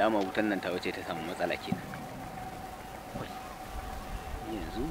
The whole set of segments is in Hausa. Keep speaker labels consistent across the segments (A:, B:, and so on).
A: alama wutan nan ta wace ta samu matsala kenan. Yanzu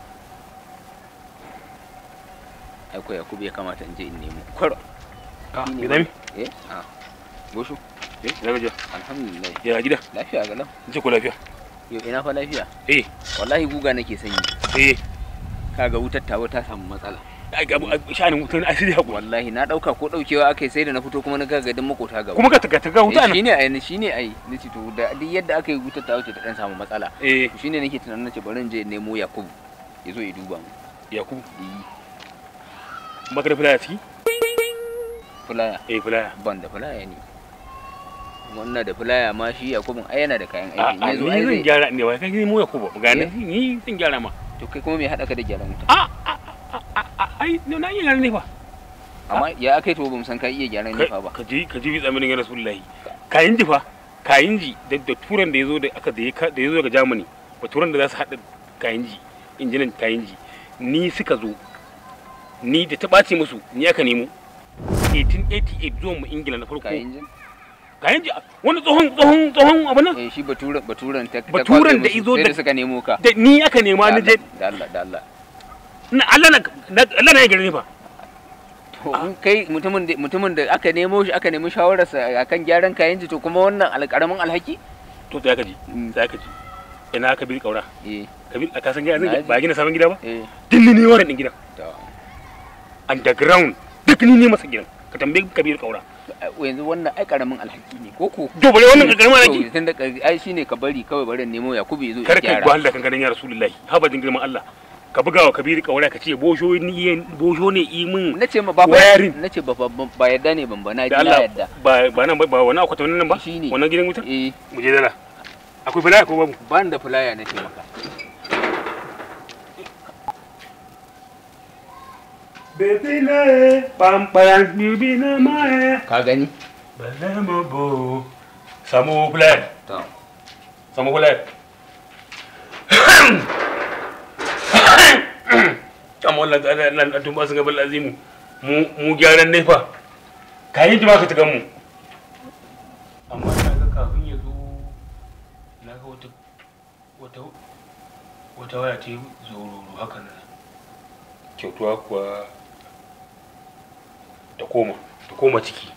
A: aiko Yakubu ya kamata in je in nemo kwaro.
B: Me dami?
A: Gosho.
B: Ina gajiya.
A: Alhamdulillah.
B: Ya gida?
A: Lafiya ga lau.
B: Ce ko lafiya?
A: Yo ina fa lafiya.
B: Wallahi
A: guga nake sanyi. Kaga wutar tawo ta samu matsala.
B: Ai ga shanin wutar asiri haƙuri.
A: Wallahi na dauka ko daukewa akai sai da na fito kuma na ga gadin makota gaba.
B: Kuma ka ga wuta nan.
A: Shine ai nace to da duk yadda aka yi wutar tawo ce ta dan samu matsala. To shine nake tunanin nace bari in je nemo Yakubu. Yazo ya duba mu.
B: Yakubu? Baka da fulaya ciki?
A: Fulaya?
B: Fulaya.
A: Ban da fulaya ne. Wannan da fulaya ma shi Yakubun ai yana da kayan aiki.
B: Yazo ai zan gyara ne wai kai mu Yakubu. Ga ni zan gyara ma.
A: To kai kuma me hada ka da gyaran wuta?
B: Ai na iya gyaran ne fa.
A: Amma ya akai to bamu san ka iya gyaran ne fa ba.
B: Ka ji bi tsamanin ya Rasulullahi. Kayin ji fa. Kayin ji da turan da yazo da aka da yazo daga Germany. Ba turan da za su hada kayin ji. Injinan kayin ji. Ni suka zo. Ni da ta bace musu ni aka nemo. 1888 zuwa mu Ingila na farko.
A: Kayin ji?
B: Kayan ji wani tsohon abu nan?
A: Shi baturan
B: da izo da
A: suka nemo ka.
B: Da ni aka nema ni je.
A: Da Allah.
B: Allah na ya gare ni fa.
A: To in kai mutumin da aka nemo shawararsa akan gyaran kayan ji to kuma wannan alƙaramin alhaki?
B: To sai ka ji. Ina ka bi kaura. Kabir ka san gida ba gina sabon gida ba? Dinni ne wannan din gidan. Underground duk ni ne masa gidan. Ka tambaye Kabir kaura.
A: Yanzu wannan ai karamin alhaki ne koko
B: to bare wannan karamin alhaki
A: tunda ai shine ka bari kawai barin nemo Yakubu yazo ya gyara
B: kar kai gwalla kan ganin ya Rasulullahi haba din girman Allah ka buga wa Kabiru kaura ka ce bosho ne yi min
A: nace ma ba nace ba yadda ne ban bana ji yadda
B: ba nan ba wani akwai wannan nan ba wannan gidan wutar mu je dala akwai fulaya ko babu
A: ban da fulaya nace maka
B: Bebile, pampayan bibina mae.
A: Ka gani?
B: Balemo bo. Samu fulaya.
A: To.
B: Samu fulaya. Kamu lan tumba sun gabal azimu. Mu gyaran ne fa. Kayin ji ma ka tugan mu. Amma na ga kafin ya zo na ga wata waya ce zororo haka nan. Kyautuwa kuwa ta koma ciki.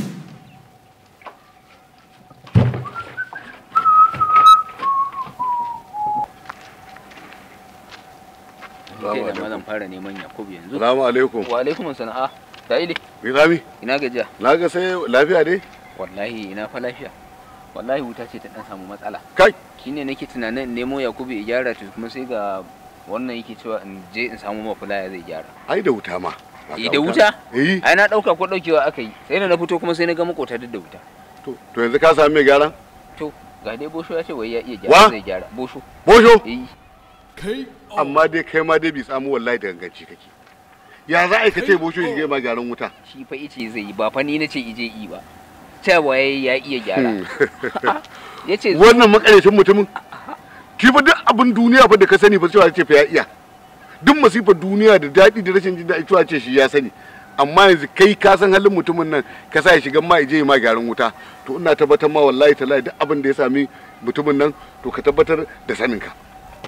A: Zan fara neman Yakubu yanzu.
C: Salamu alaikum.
A: Wa alaikum sana'a. Daile.
C: Bilami.
A: Ina gajiya.
C: Na ga sai lafiya dai.
A: Wallahi ina fa lafiya. Wallahi wuta ce ta dan samu matsala.
C: Kai.
A: Shine nake tunanin nemo Yakubu ya gyara ta kuma sai ga wannan yake cewa in je in samu mafulaya zai gyara.
C: Ai da wuta ma.
A: Da wuta? Ai na dauka ko daukewa aka yi. Sai da na fito kuma sai na ga makota duk da wuta.
C: To yanzu ka sami mai gyaran?
A: To ga dai Bosho ya ce wai ya iya gyara zai gyara. Bosho.
C: Kai amma dai kai ma dai bi samu wallahi da ganganci kake. Ya za a kace Bosho shi ma gyaran wuta?
A: Shi fa ice zai yi ba fa ni nace ije yi ba. Cewa ya iya gyara. Yace
C: wannan makarecin mutumin ki fa duk abin duniya fa da ka sani fa cewa ce fa ya iya. Duk masifar duniya da daɗi da rashin jin daɗi cewa ce shi ya sani. Amma yanzu kai ka san halin mutumin nan ka sa ya shiga ma ije ma gyaran wuta. To ina tabbatar ma wallahi tallahi duk abin da ya sami mutumin nan to ka tabbatar da sanin ka.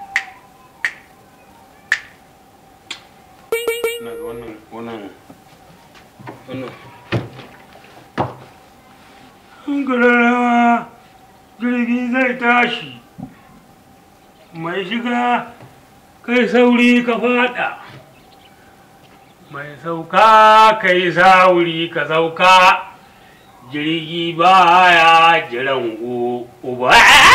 B: Na ga wannan Gurarawa jirgi zai tashi mai shiga kai sauri ka fada mai sauka kai sauri ka sauka jirgi baya jiran uba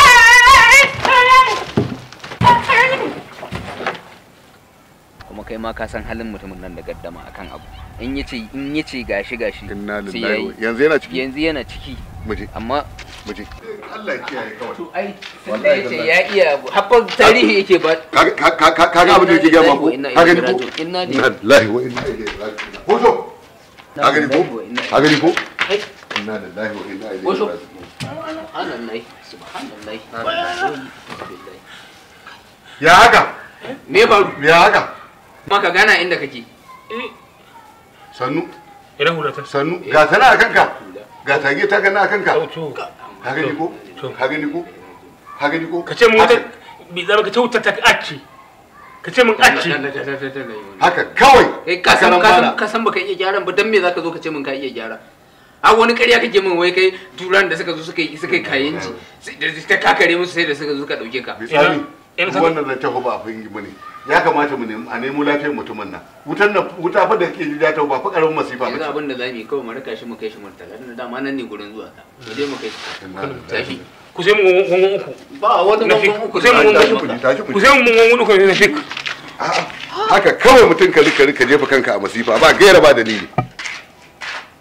A: kuma kai ma ka san halin mutumin nan da gaddama akan abu in yace gashi
C: inna lillahi yanzu yana ciki muje
A: amma
C: muje Allah ya kiyaye kawai
A: to ai tunda yace ya iya haɓar tarihi yake ba
C: kaga abin da yake ga ba ko kaga ni ko
A: inna
C: lillahi wa inna ilaihi raji'un hoto kaga ni ko inna lillahi wa inna ilaihi raji'un subhanallahi ya haka
A: me faru
C: ya haka
A: maka gana inda kake
C: sannu
B: ina hulata
C: sannu ga tana a kanka ga tage ta gana a kanka ka gani ko ka gani ko ka gani ko
B: ka ce mun wata bi zama ka ce wuta ta acci ka ce mun acci
C: haka kawai
A: ka san baka iya gyaran ba dan me zaka zo ka ce mun ka iya gyara a wani ƙarya kake min wai kai turan da suka zo suka yi kayan ji ta kakare musu sai da suka zo ka dauke ka
C: wannan da taho ba a fahimci bane ya kamata mu a nemo lafiyar mutumin nan wuta fa da kake ji ta ba fa karamin masifa ba
A: yanzu abin da zamu yi kawai mu raka shi mu kai shi murtala dan dama nan ne gurin zuwa ta mu je mu kai shi tashi
B: ku sai mu gongon uku
A: ba wani gongon uku
B: ku sai mu gongon uku ne fik
C: haka kawai mutum ka rika jefa kanka a masifa ba gaira ba dalili